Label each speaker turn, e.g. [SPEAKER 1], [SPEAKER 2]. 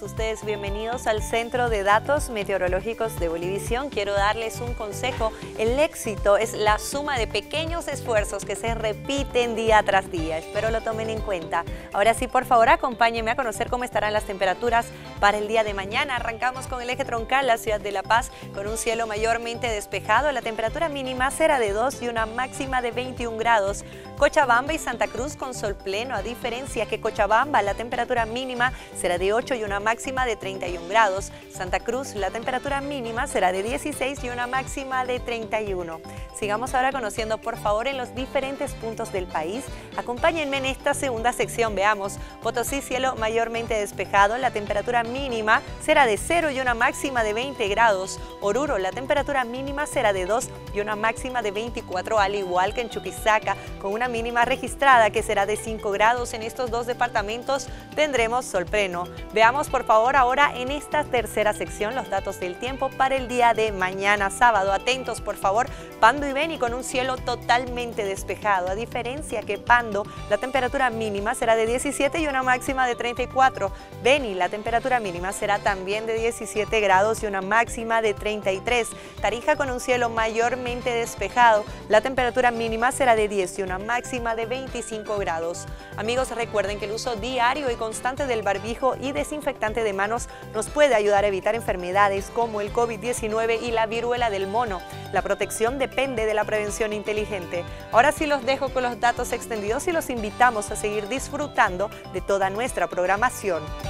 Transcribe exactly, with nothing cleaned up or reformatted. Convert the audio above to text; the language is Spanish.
[SPEAKER 1] ustedes bienvenidos al Centro de Datos Meteorológicos de Bolivisión. Quiero darles un consejo. El éxito es la suma de pequeños esfuerzos que se repiten día tras día. Espero lo tomen en cuenta. Ahora sí, por favor, acompáñenme a conocer cómo estarán las temperaturas para el día de mañana. Arrancamos con el eje troncal, la ciudad de La Paz, con un cielo mayormente despejado. La temperatura mínima será de dos y una máxima de veintiún grados. Cochabamba y Santa Cruz con sol pleno, a diferencia que Cochabamba la temperatura mínima será de ocho y una máxima de treinta y un grados. Santa Cruz la temperatura mínima será de dieciséis y una máxima de treinta y uno. Sigamos ahora conociendo por favor en los diferentes puntos del país. Acompáñenme en esta segunda sección. Veamos: Potosí, cielo mayormente despejado, la temperatura mínima será de cero y una máxima de veinte grados. Oruro, la temperatura mínima será de dos y una máxima de veinticuatro, al igual que en Chuquisaca, con una mínima registrada que será de cinco grados. En estos dos departamentos tendremos sol pleno. Veamos por favor ahora en esta tercera sección los datos del tiempo para el día de mañana sábado. Atentos por favor: Pando y Beni con un cielo totalmente despejado, a diferencia que Pando la temperatura mínima será de diecisiete y una máxima de treinta y cuatro. Beni la temperatura mínima será también de diecisiete grados y una máxima de treinta y tres. Tarija con un cielo mayormente despejado, la temperatura mínima será de diez y una máxima de veinticinco grados. Amigos, recuerden que el uso diario y constante del barbijo y desinfectante de manos nos puede ayudar a evitar enfermedades como el COVID diecinueve y la viruela del mono. La protección depende de la prevención inteligente. Ahora sí los dejo con los datos extendidos y los invitamos a seguir disfrutando de toda nuestra programación.